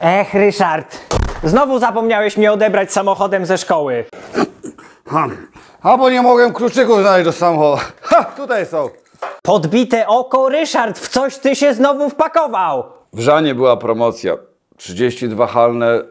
Ryszard, znowu zapomniałeś mnie odebrać samochodem ze szkoły. A bo nie mogłem kluczyków znaleźć do samochodu. Ha, tutaj są. Podbite oko, Ryszard, w coś ty się znowu wpakował. W Żanie była promocja. 32 halne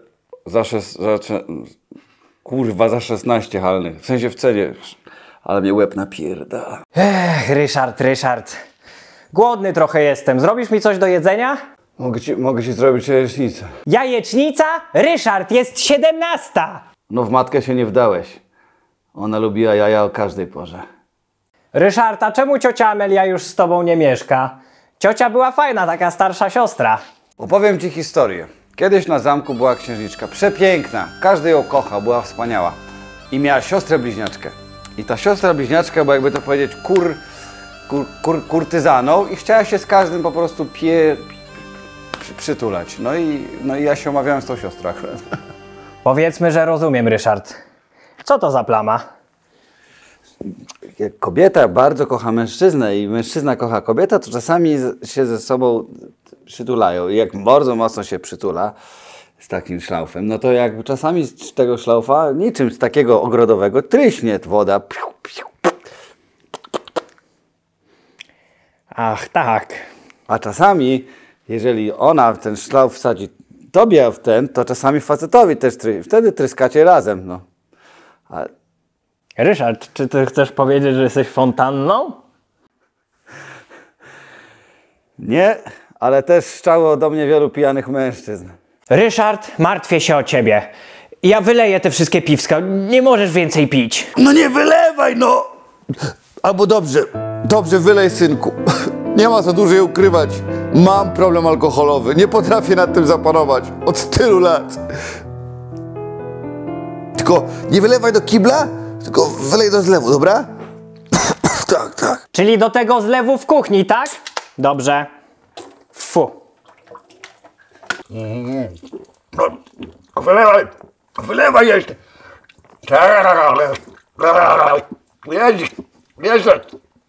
za 16 halnych. W sensie w cenie. Ale mnie łeb napierdala. Ryszard. Głodny trochę jestem. Zrobisz mi coś do jedzenia? Mogę ci zrobić jajecznicę. Jajecznica? Ryszard, jest 17. No w matkę się nie wdałeś. Ona lubiła jaja o każdej porze. Ryszard, a czemu ciocia Amelia już z tobą nie mieszka? Ciocia była fajna, taka starsza siostra. Opowiem ci historię. Kiedyś na zamku była księżniczka. Przepiękna. Każdy ją kochał, była wspaniała. I miała siostrę bliźniaczkę. I ta siostra bliźniaczka była, jakby to powiedzieć, kurtyzaną i chciała się z każdym po prostu przytulać. No i ja się umawiałem z tą siostrą akurat. Powiedzmy, że rozumiem, Ryszard. Co to za plama? Jak kobieta bardzo kocha mężczyznę i mężczyzna kocha kobietę, to czasami się ze sobą przytulają. I jak bardzo mocno się przytula z takim szlaufem, no to jakby czasami z tego szlaufa, niczym z takiego ogrodowego, tryśnie woda. Ach, tak. A czasami, jeżeli ona ten szlauf wsadzi tobie w ten, to czasami facetowi też tryśnie. Wtedy tryskacie razem, no. Ale... Ryszard, czy ty chcesz powiedzieć, że jesteś fontanną? Nie, ale też szczało do mnie wielu pijanych mężczyzn. Ryszard, martwię się o ciebie. Ja wyleję te wszystkie piwska. Nie możesz więcej pić. No nie wylewaj, no! Albo dobrze wylej, synku. Nie ma co dłużej ukrywać. Mam problem alkoholowy. Nie potrafię nad tym zapanować. Od tylu lat. Tylko nie wylewaj do kibla, tylko wylej do zlewu, dobra? Tak. Czyli do tego zlewu w kuchni, tak? Dobrze. Fu. Wylewaj jeszcze. Jeszcze.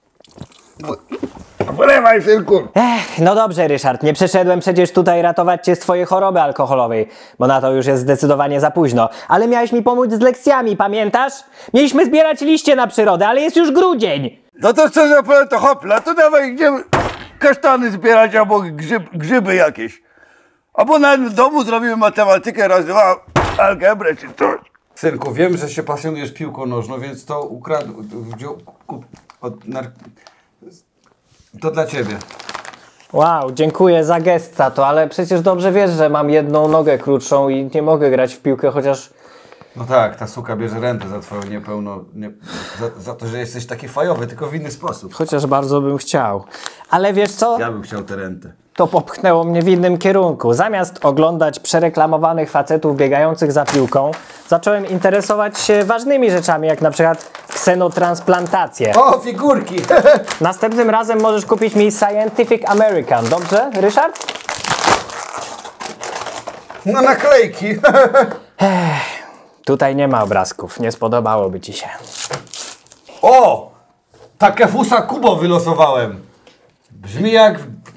Wylewaj, synku. No dobrze, Ryszard, nie przyszedłem przecież tutaj ratować cię z twojej choroby alkoholowej, bo na to już jest zdecydowanie za późno. Ale miałeś mi pomóc z lekcjami, pamiętasz? Mieliśmy zbierać liście na przyrodę, ale jest już grudzień. No to co za to hopla, to dawaj idziemy kasztany zbierać albo grzyby jakieś. Albo nawet w domu zrobimy matematykę, raz, dwa, algebrę czy coś. Synku, wiem, że się pasjonujesz piłką nożną, więc to to dla ciebie. Wow, dziękuję za gest, tato, ale przecież dobrze wiesz, że mam jedną nogę krótszą i nie mogę grać w piłkę, chociaż... No tak, ta suka bierze rentę za twoją za to, że jesteś taki fajowy, tylko w inny sposób. Chociaż bardzo bym chciał. Ale wiesz co? Ja bym chciał tę rentę. To popchnęło mnie w innym kierunku. Zamiast oglądać przereklamowanych facetów biegających za piłką, zacząłem interesować się ważnymi rzeczami, jak na przykład ksenotransplantację. O, figurki! Następnym razem możesz kupić mi Scientific American, dobrze, Ryszard? No naklejki! Tutaj nie ma obrazków, nie spodobałoby ci się. O! Takefusa Kubo wylosowałem. Brzmi jak...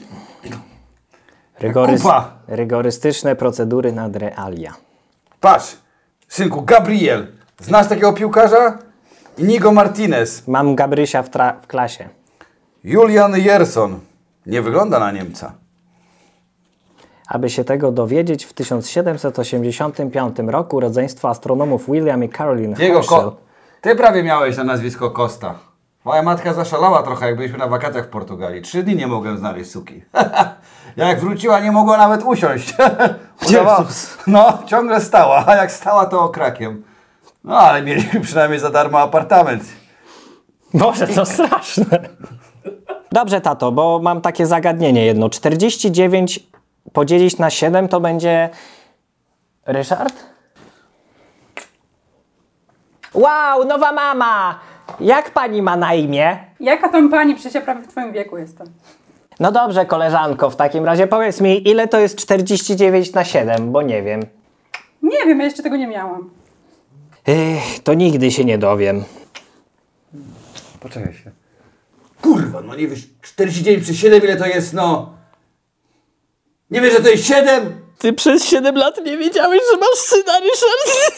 kupa. Rygorystyczne procedury nad realia. Patrz, synku, Gabriel. Znasz takiego piłkarza? Inigo Martinez. Mam Gabrysia w klasie. Julian Yerson. Nie wygląda na Niemca. Aby się tego dowiedzieć, w 1785 roku rodzeństwo astronomów William i Caroline Herschel... Ty prawie miałeś na nazwisko Costa. Moja matka zaszalała trochę, jak byliśmy na wakacjach w Portugalii. 3 dni nie mogłem znaleźć suki. Jak wróciła, nie mogła nawet usiąść. No, ciągle stała, a jak stała, to okrakiem. No, ale mieliśmy przynajmniej za darmo apartament. Boże, to straszne. Dobrze, tato, bo mam takie zagadnienie jedno. 49 podzielić na 7 to będzie... Ryszard? Wow, nowa mama! Jak pani ma na imię? Jaka tam pani? Przecież ja prawie w twoim wieku jestem. No dobrze, koleżanko, w takim razie powiedz mi, ile to jest 49 na 7, bo nie wiem. Nie wiem, ja jeszcze tego nie miałam. To nigdy się nie dowiem. Poczekaj się. Kurwa, no nie wiesz, 49 przez 7 ile to jest, no? Nie wiesz, że to jest 7? Ty przez 7 lat nie wiedziałeś, że masz syna, Ryszard?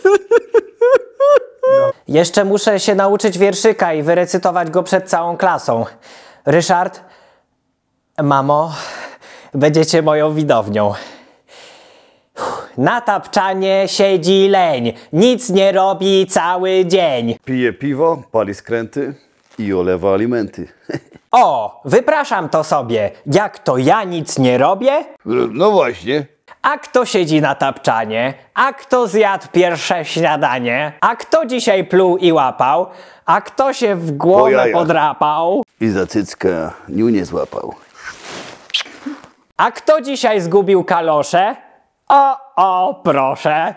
Jeszcze muszę się nauczyć wierszyka i wyrecytować go przed całą klasą. Ryszard, mamo, będziecie moją widownią. Na tapczanie siedzi leń, nic nie robi cały dzień. Pije piwo, pali skręty i olewa alimenty. O, wypraszam to sobie, jak to ja nic nie robię? No właśnie. A kto siedzi na tapczanie? A kto zjadł pierwsze śniadanie? A kto dzisiaj pluł i łapał? A kto się w Po głowę jajach. podrapał? I za cycka nie złapał. A kto dzisiaj zgubił kalosze? O, proszę.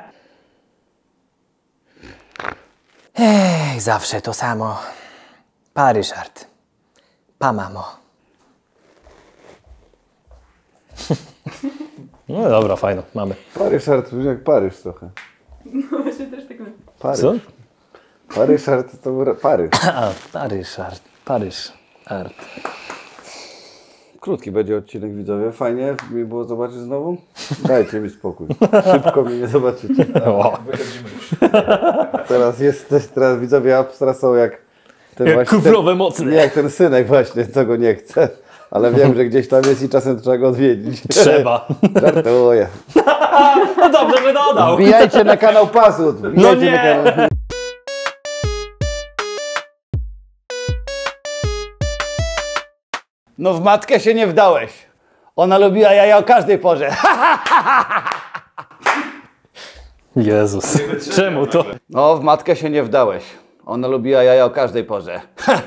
Zawsze to samo. Pa, Ryszard. Pa, mamo. No dobra, fajno, mamy. Ryszard, jak Paryż trochę. No właśnie też tak myślę. Paryż. Co? Ryszard to Paryż. Pa, Ryszard. Paryż. Art. Krótki będzie odcinek, widzowie. Fajnie mi było zobaczyć znowu. Dajcie mi spokój. Szybko mnie nie zobaczycie. Teraz widzowie Abstra są jak ten Jak właśnie kuflowe mocne. Jak ten synek właśnie, co go nie chce. Ale wiem, że gdzieś tam jest i czasem trzeba go odwiedzić. Trzeba. Żartuję. No dobrze, że dodał. Wbijajcie na kanał Pasut. No nie. Na kanał... No w matkę się nie wdałeś. Ona lubiła jaja o każdej porze. Jezus. Czemu to? No w matkę się nie wdałeś. Ona lubiła jaja o każdej porze.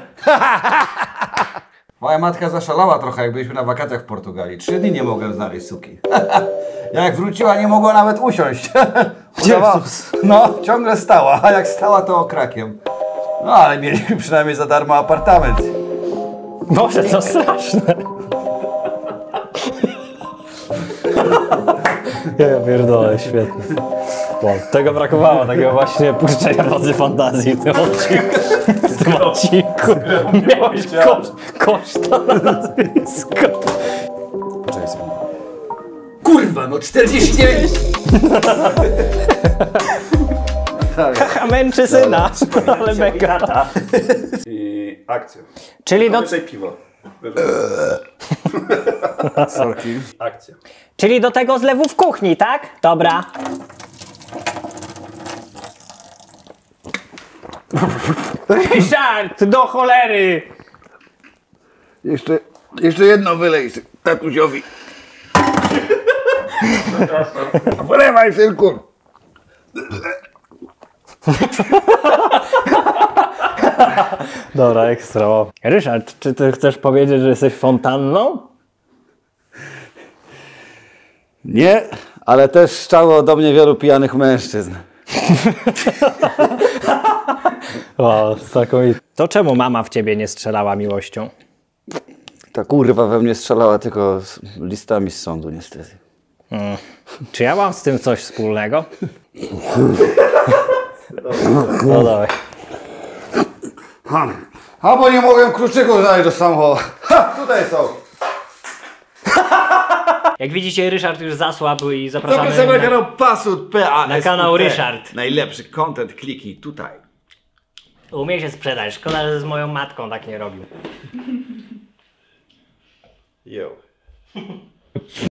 Moja matka zaszalała trochę, jak byliśmy na wakacjach w Portugalii. 3 dni nie mogłem znaleźć suki. Jak wróciła, nie mogła nawet usiąść. No, ciągle stała, a jak stała, to okrakiem. No, ale mieliśmy przynajmniej za darmo apartament. Boże, to straszne. Ja pierdolę, świetnie. Wow, tego brakowało, takiego właśnie puszczenia wodzy fantazji w tym odcinku. W tym odcinku. Miałeś koszta na nazwisko. Poczekaj sobie. Kurwa, no 49! Haha, męczy syna. Ale mega. I akcja. Czyli do, Wyżej piwo. Akcja. czyli do tego zlewu w kuchni, tak? Dobra. Ryszard, do cholery! Jeszcze jedno wylej tatusiowi. Wylewaj, synku. Dobra, ekstra. Ryszard, czy ty chcesz powiedzieć, że jesteś fontanną? Nie, ale też szczało do mnie wielu pijanych mężczyzn. O, znakomite. To czemu mama w ciebie nie strzelała miłością? Ta kurwa we mnie strzelała tylko z listami z sądu, niestety. Czy ja mam z tym coś wspólnego? No dawaj. A bo nie mogłem kluczyków znaleźć do samochodu. Ha, tutaj są. Jak widzicie, Ryszard już zasłabł i Zapraszamy zapraszamy na kanał Pasut, PASUT. na kanał Ryszard. Najlepszy content, kliknij tutaj. Umie się sprzedać. Szkoda, że z moją matką tak nie robił. Yo.